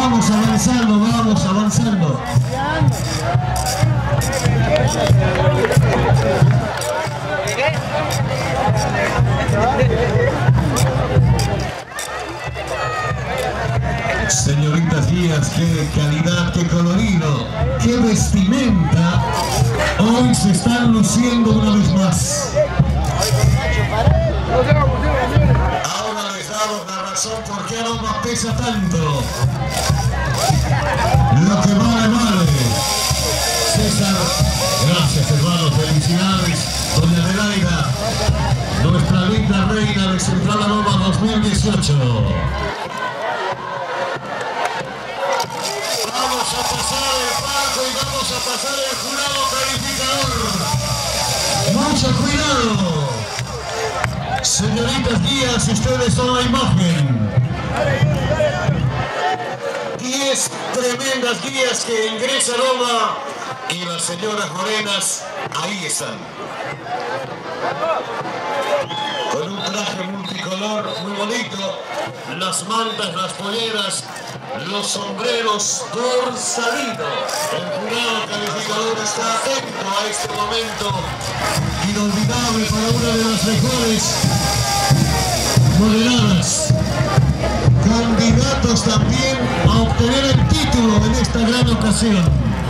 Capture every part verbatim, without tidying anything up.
Vamos avanzando, vamos avanzando. Señoritas guías, qué calidad, qué colorido, qué vestimenta. Hoy se están luciendo una vez más. Ahora les damos la razón por qué Aroma pesa tanto. Lo que vale, vale. César, gracias hermano, felicidades. Doña Adelaida, nuestra linda reina de Central Aroma dos mil dieciocho. Vamos a pasar el palco y vamos a pasar el jurado calificador. Mucho cuidado. Señoritas guías, ustedes son la imagen. Diez tremendas guías que ingresa Aroma y las señoras morenas ahí están. Con un traje multicolor muy bonito, las mantas, las polleras, los sombreros por salido. El jurado calificador está atento a este momento inolvidable para una de las mejores moderadas. Candidatos también a obtener el título en esta gran ocasión.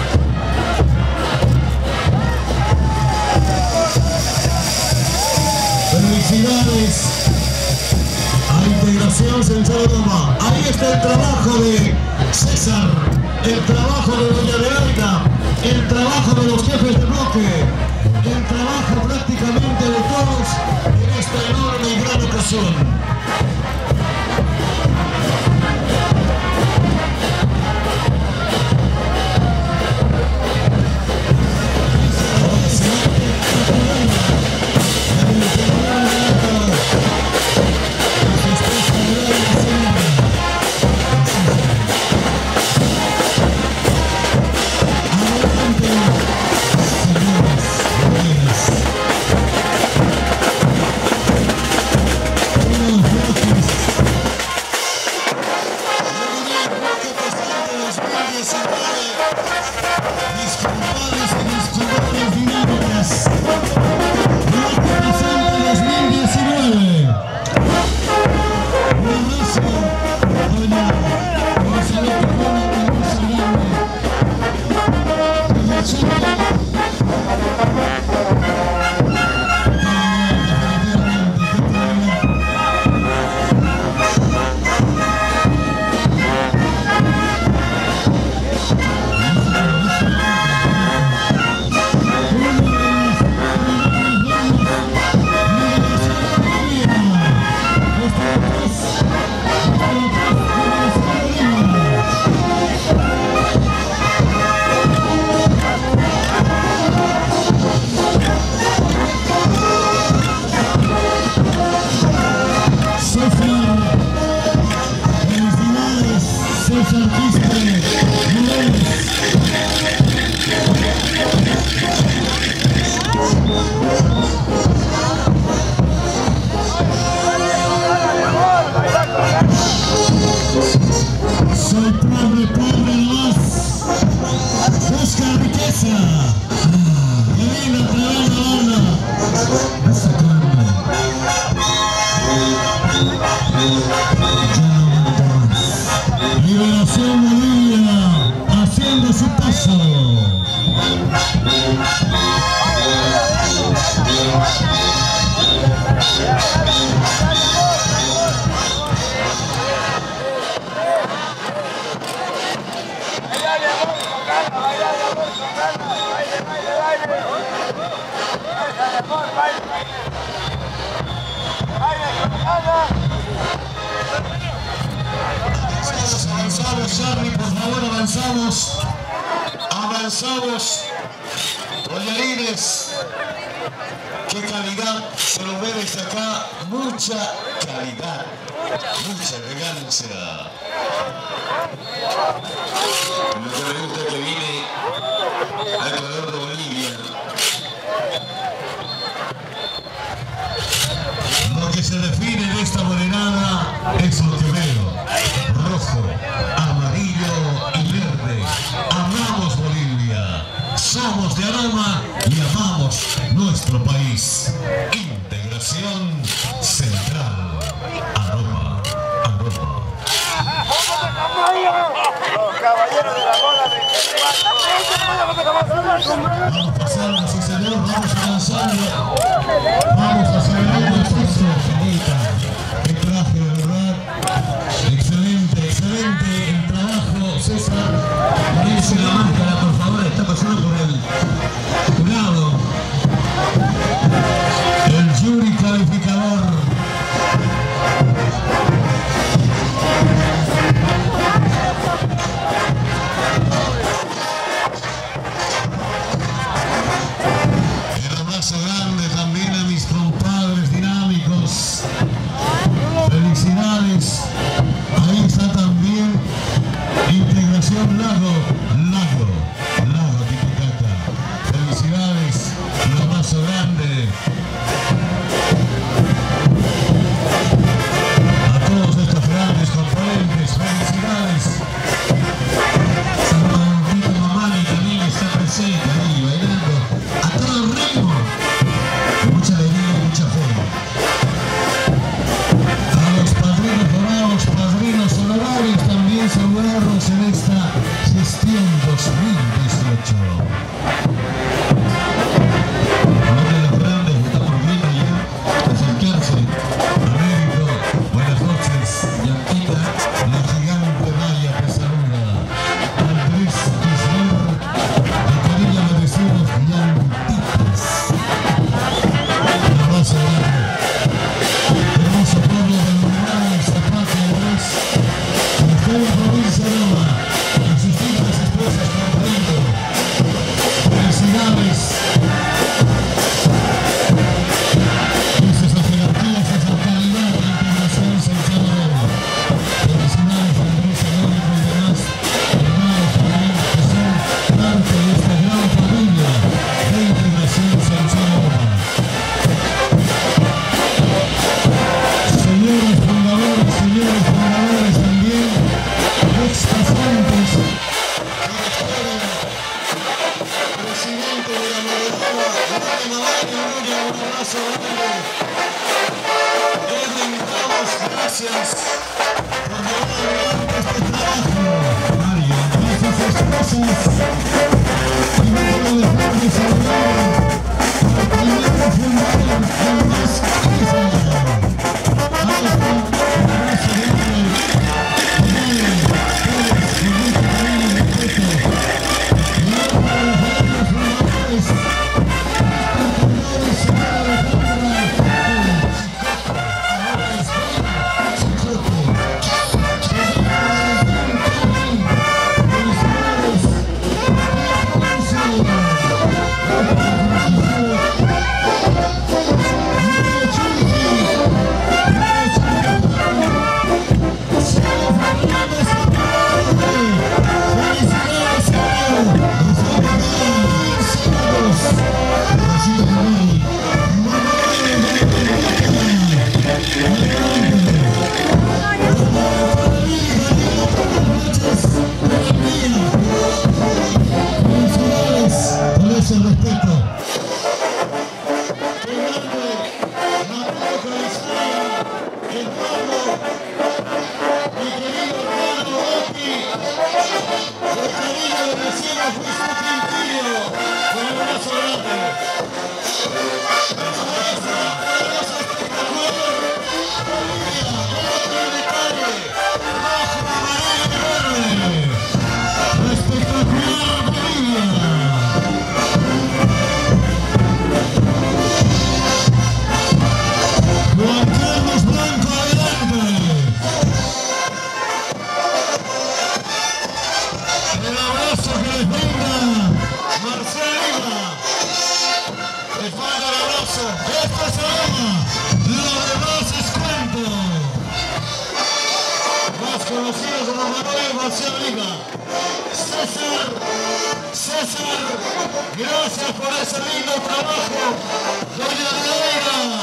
Felicidades a Integración Central Aroma. Ahí está el trabajo de César, el trabajo de Doña Adelaida, el trabajo de los jefes de bloque, el trabajo prácticamente de todos en esta enorme y gran ocasión. Liberación Bolivia haciendo su paso. Avanzamos, Charlie, por favor, avanzamos. Avanzamos. Collarines. Qué calidad, se lo ve desde acá. Mucha calidad. Mucha elegancia. Lo que me gusta que viene al Ecuador de Bolivia. Lo que se define en esta morenada es lo que veo. Rojo, amarillo Vamos pasando, sí señor, vamos avanzando. Vamos a celebrar el esfuerzo, Janita. Qué traje, de verdad. Excelente, excelente el trabajo, César. Ponerse la máscara, por favor, está pasando por el jurado. El jury calificador. Grande también a mis compadres dinámicos. Felicidades. Ahí está también Integración Lago. Lago. Lago Titicaca. Felicidades. Un abrazo grande a todos estos grandes componentes. Felicidades. San Mamani también está presente ahí bailando a todo el ritmo. Mucha alegría y mucha fe. A los padrinos dorados, padrinos honorarios, también saludarlos en esta gestión dos mil dieciocho. Uno de los grandes que estamos viendo ya, acercarse. Américo, buenas noches. Yanquita, la gigante Maya Pesaruga. Andrés Kisler, de Cariño de vecinos Yanquitas. Hermoso pueblo de Uruguay, Zapata y Andrés, está en provincia de Roma, asistir a las esposas comprando. Felicidades. Esa es la jerarquía, esa es la calidad de la integración Salvador. Felicidades a Andrés, Américo y demás hermanos también que son parte de esta gran familia de integración Salvador. Señores fundadores, señores fundadores también, ex-pasantes, presidente de la Moldova, María Mamani, un abrazo grande. Edwin Ramos, gracias por llevar adelante este trabajo. Mario, a sus esposas, y no puedo dejar de saludar al primer fundador, al más querido. Conocidos como Manuel García Oliva. César, César, gracias por ese lindo trabajo. Doña Adelaida,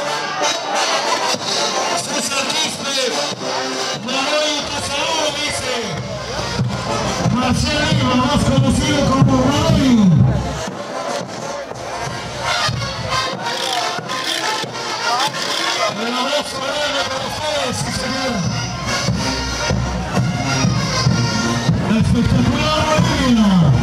César Quispe, Manuel Casaúl dice, García Oliva, más conocido como Manuel. Un abrazo grande para ustedes, sí señor. espectacular Bolivia.